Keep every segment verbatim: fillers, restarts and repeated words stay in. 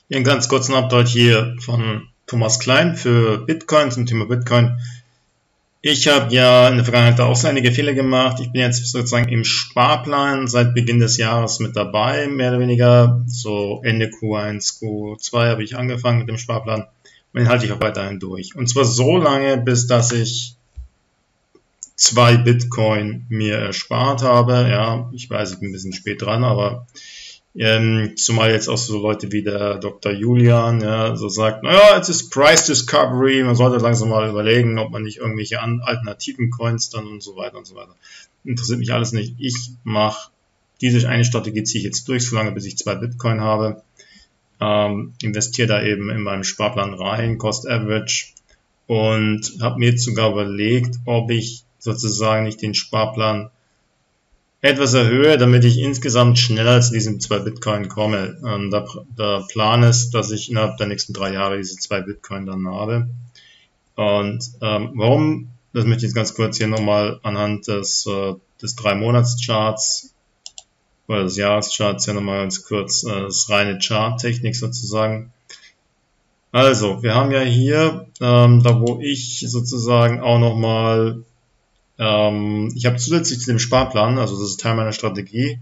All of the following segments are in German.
Hier einen ganz kurzen Update hier von Thomas Klein für Bitcoin zum Thema Bitcoin. Ich habe ja in der Vergangenheit auch so einige Fehler gemacht. Ich bin jetzt sozusagen im Sparplan seit Beginn des Jahres mit dabei, mehr oder weniger. So Ende Q eins, Q zwei habe ich angefangen mit dem Sparplan und den halte ich auch weiterhin durch. Und zwar so lange, bis dass ich zwei Bitcoin mir erspart habe. Ja, ich weiß, ich bin ein bisschen spät dran, aber Ähm, zumal jetzt auch so Leute wie der Doktor Julian, ja, so sagt, naja, jetzt ist Price Discovery, man sollte langsam mal überlegen, ob man nicht irgendwelche an, alternativen Coins dann und so weiter und so weiter. Interessiert mich alles nicht. Ich mache diese eine Strategie, ziehe ich jetzt durch, solange bis ich zwei Bitcoin habe. Ähm, investiere da eben in meinem Sparplan rein, Cost Average, und habe mir jetzt sogar überlegt, ob ich sozusagen nicht den Sparplan etwas erhöhe, damit ich insgesamt schneller zu diesen zwei Bitcoin komme. Ähm, der, der Plan ist, dass ich innerhalb der nächsten drei Jahre diese zwei Bitcoin dann habe. Und ähm, warum? Das möchte ich jetzt ganz kurz hier nochmal anhand des, äh, des drei Monats Charts oder des Jahrescharts hier nochmal ganz kurz, äh, das reine Chart-Technik sozusagen. Also, wir haben ja hier, ähm, da wo ich sozusagen auch nochmal Ähm, ich habe zusätzlich zu dem Sparplan, also das ist Teil meiner Strategie,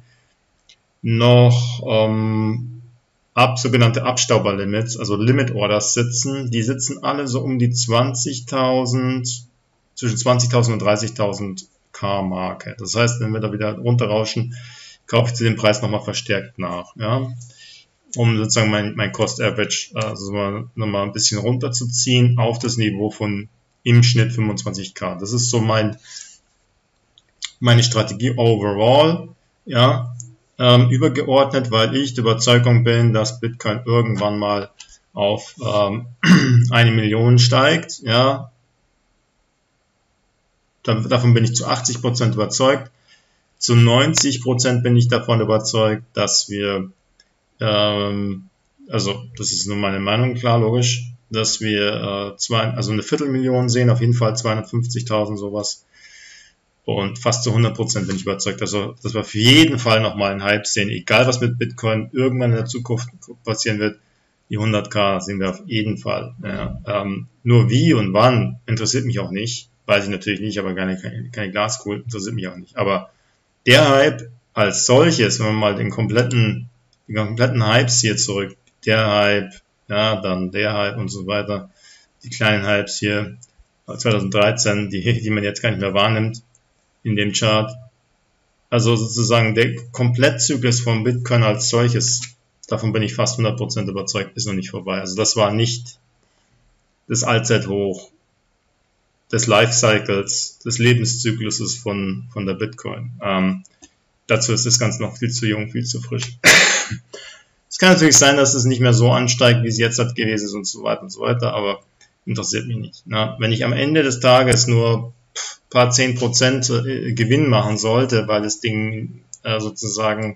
noch ähm, ab sogenannte Abstauberlimits, also Limit Orders sitzen. Die sitzen alle so um die zwanzigtausend, zwischen zwanzigtausend und dreißigtausend K Marke. Das heißt, wenn wir da wieder runterrauschen, kaufe ich zu dem Preis nochmal verstärkt nach, ja, um sozusagen mein, mein Cost Average also nochmal ein bisschen runterzuziehen auf das Niveau von im Schnitt fünfundzwanzig K. Das ist so mein, meine Strategie overall, ja, ähm, übergeordnet, weil ich der Überzeugung bin, dass Bitcoin irgendwann mal auf ähm, eine Million steigt, ja. Da, davon bin ich zu achtzig Prozent überzeugt. Zu neunzig Prozent bin ich davon überzeugt, dass wir, ähm, also das ist nur meine Meinung, klar, logisch, dass wir äh, zwei, also eine Viertelmillion sehen, auf jeden Fall zweihundertfünfzigtausend sowas. Und fast zu hundert Prozent bin ich überzeugt, also, dass wir auf jeden Fall nochmal einen Hype sehen, egal was mit Bitcoin irgendwann in der Zukunft passieren wird. Die hundert K sehen wir auf jeden Fall. Ja, ähm, nur wie und wann interessiert mich auch nicht. Weiß ich natürlich nicht, aber keine, keine, keine Glaskugel interessiert mich auch nicht. Aber der Hype als solches, wenn man mal den kompletten, den kompletten Hypes hier zurück, der Hype, ja, dann der Hype und so weiter, die kleinen Hypes hier, zweitausenddreizehn, die, die man jetzt gar nicht mehr wahrnimmt in dem Chart. Also sozusagen der Komplettzyklus von Bitcoin als solches, davon bin ich fast hundert Prozent überzeugt, ist noch nicht vorbei. Also das war nicht das Allzeithoch des Lifecycles, des Lebenszykluses von, von der Bitcoin. Ähm, dazu ist das Ganze noch viel zu jung, viel zu frisch. Es kann natürlich sein, dass es nicht mehr so ansteigt, wie es jetzt hat gewesen ist und so weiter und so weiter, aber interessiert mich nicht. Na, wenn ich am Ende des Tages nur ein paar zehn Prozent Gewinn machen sollte, weil das Ding äh, sozusagen,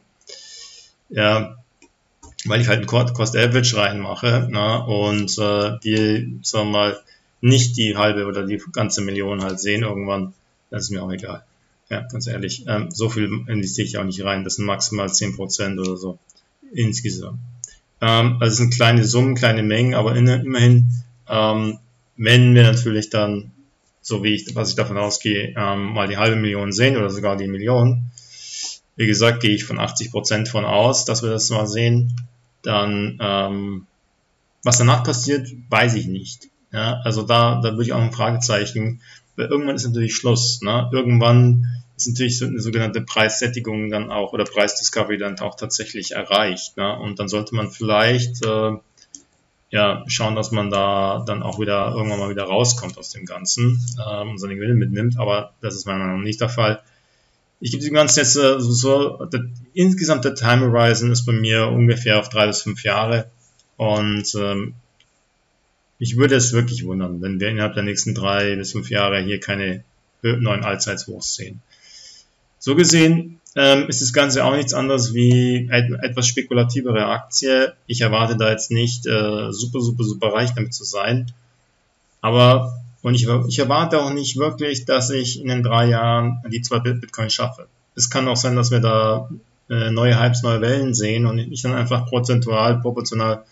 ja, weil ich halt ein Cost Average reinmache, na, und äh, die, sagen wir mal, nicht die halbe oder die ganze Million halt sehen irgendwann, das ist mir auch egal. Ja, ganz ehrlich, ähm, so viel investiere ich auch nicht rein, das sind maximal zehn Prozent oder so. Insgesamt. Ähm, also es sind kleine Summen, kleine Mengen, aber in, immerhin, ähm, wenn wir natürlich dann, so wie ich, was ich davon ausgehe, ähm, mal die halbe Million sehen oder sogar die Million, wie gesagt, gehe ich von achtzig Prozent von aus, dass wir das mal sehen, dann, ähm, was danach passiert, weiß ich nicht. Ja, also da, da würde ich auch ein Fragezeichen, weil irgendwann ist natürlich Schluss, ne? Irgendwann ist natürlich so eine sogenannte Preissättigung dann auch oder Preisdiscovery dann auch tatsächlich erreicht. Ne? Und dann sollte man vielleicht äh, ja schauen, dass man da dann auch wieder irgendwann mal wieder rauskommt aus dem Ganzen ähm, und seine Gewinne mitnimmt. Aber das ist meiner Meinung nach nicht der Fall. Ich gebe dem Ganzen jetzt äh, so, so der, insgesamt der Time Horizon ist bei mir ungefähr auf drei bis fünf Jahre. Und ähm, mich würde es wirklich wundern, wenn wir innerhalb der nächsten drei bis fünf Jahre hier keine neuen Allzeithochs sehen. So gesehen ähm, ist das Ganze auch nichts anderes wie eine etwas spekulativere Aktie. Ich erwarte da jetzt nicht äh, super, super, super reich damit zu sein. Aber und ich, ich erwarte auch nicht wirklich, dass ich in den drei Jahren die zwei Bitcoin schaffe. Es kann auch sein, dass wir da äh, neue Hypes, neue Wellen sehen und ich dann einfach prozentual, proportional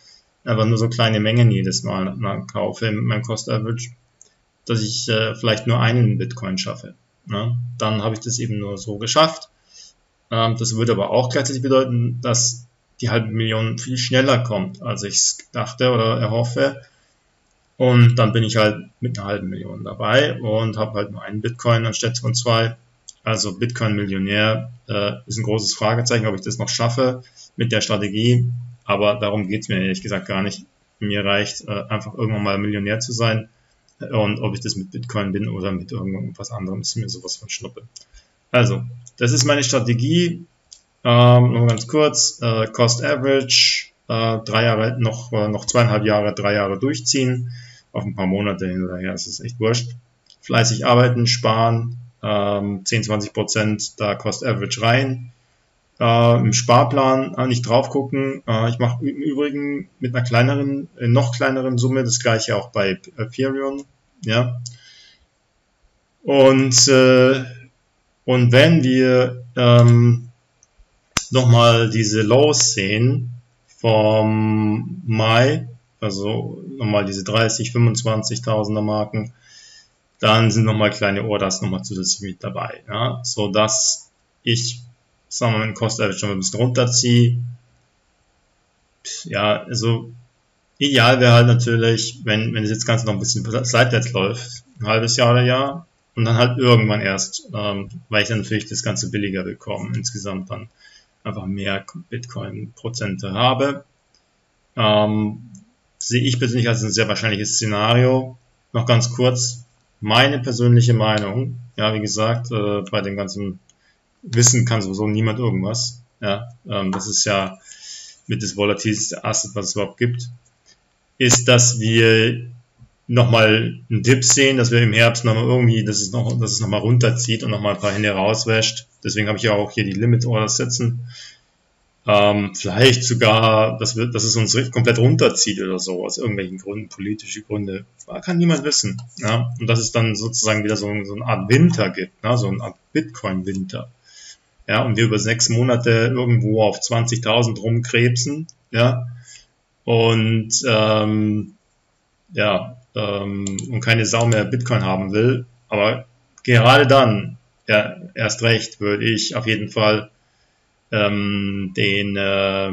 aber nur so kleine Mengen jedes Mal, mal kaufe mit meinem Cost Average, dass ich äh, vielleicht nur einen Bitcoin schaffe. Ne? Dann habe ich das eben nur so geschafft. Ähm, das würde aber auch gleichzeitig bedeuten, dass die halbe Million viel schneller kommt, als ich es dachte oder erhoffe. Und dann bin ich halt mit einer halben Million dabei und habe halt nur einen Bitcoin anstatt von zwei. Also Bitcoin-Millionär äh, ist ein großes Fragezeichen, ob ich das noch schaffe mit der Strategie. Aber darum geht es mir ehrlich gesagt gar nicht. Mir reicht äh, einfach irgendwann mal Millionär zu sein. Und ob ich das mit Bitcoin bin oder mit irgendwas anderem, ist mir sowas von Schnuppe. Also, das ist meine Strategie. Ähm, nur ganz kurz. Äh, Cost Average. Äh, drei Jahre, noch, äh, noch zweieinhalb Jahre, drei Jahre durchziehen. Auf ein paar Monate hinterher, das ist echt wurscht. Fleißig arbeiten, sparen. Ähm, zehn, zwanzig Prozent da Cost Average rein. Äh, im Sparplan äh, nicht drauf gucken. Äh, ich mache im Übrigen mit einer kleineren, äh, noch kleineren Summe das gleiche auch bei Ethereum. Ja. Und, äh, und wenn wir ähm, nochmal diese Lows sehen vom Mai, also nochmal diese dreißig, fünfundzwanzigtausender Marken, dann sind nochmal kleine Orders nochmal zusätzlich mit dabei, ja, so dass ich, sagen wir mal, den Cost Average schon ein bisschen runterziehe. Ja, also ideal wäre halt natürlich, wenn, wenn das jetzt Ganze noch ein bisschen seitwärts läuft, ein halbes Jahr oder Jahr, und dann halt irgendwann erst, ähm, weil ich dann natürlich das Ganze billiger bekomme, insgesamt dann einfach mehr Bitcoin-Prozente habe. Ähm, sehe ich persönlich als ein sehr wahrscheinliches Szenario. Noch ganz kurz, meine persönliche Meinung, ja, wie gesagt, äh, bei dem ganzen Wissen kann sowieso niemand irgendwas, ja, ähm, das ist ja mit das volatilste Asset, was es überhaupt gibt, ist, dass wir nochmal einen Dip sehen, dass wir im Herbst nochmal irgendwie, dass es noch, dass es nochmal runterzieht und nochmal ein paar Hände rauswäscht. Deswegen habe ich ja auch hier die Limit Orders setzen. Ähm, vielleicht sogar, dass, wir, dass es uns komplett runterzieht oder so, aus irgendwelchen Gründen, politische Gründe. Da kann niemand wissen. Ja? Und dass es dann sozusagen wieder so, so eine Art Winter gibt, ne? So eine Art Bitcoin-Winter. Ja, und wir über sechs Monate irgendwo auf zwanzigtausend rumkrebsen, ja, und ähm, ja, ähm, und keine Sau mehr Bitcoin haben will, aber gerade dann, ja, erst recht, würde ich auf jeden Fall ähm, den, äh,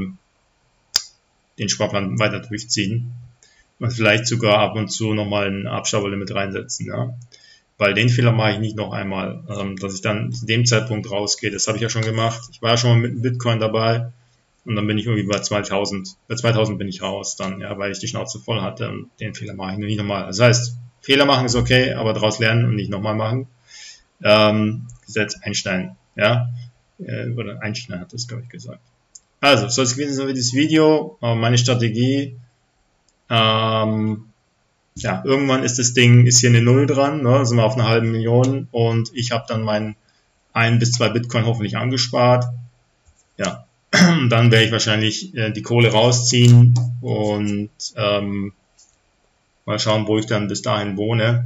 den Sparplan weiter durchziehen und vielleicht sogar ab und zu nochmal ein Abstauberlimit reinsetzen, ja. Weil den Fehler mache ich nicht noch einmal, ähm, dass ich dann zu dem Zeitpunkt rausgehe. Das habe ich ja schon gemacht. Ich war ja schon mal mit Bitcoin dabei und dann bin ich irgendwie bei zweitausend. Bei zweitausend bin ich raus dann, ja, weil ich die Schnauze voll hatte und den Fehler mache ich nicht nochmal. Das heißt, Fehler machen ist okay, aber daraus lernen und nicht nochmal machen. Ähm, Gesetz Einstein, ja, äh, oder Einstein hat das, glaube ich, gesagt. Also, soll es gewesen sein für dieses Video, äh, meine Strategie. Ähm, Ja, irgendwann ist das Ding, ist hier eine Null dran, ne, sind wir auf einer halben Million und ich habe dann meinen ein bis zwei Bitcoin hoffentlich angespart. Ja, dann werde ich wahrscheinlich äh, die Kohle rausziehen und ähm, mal schauen, wo ich dann bis dahin wohne.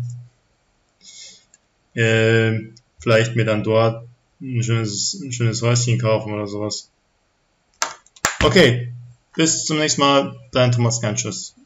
Äh, vielleicht mir dann dort ein schönes, ein schönes Häuschen kaufen oder sowas. Okay, bis zum nächsten Mal, dein Thomas Kern, tschüss.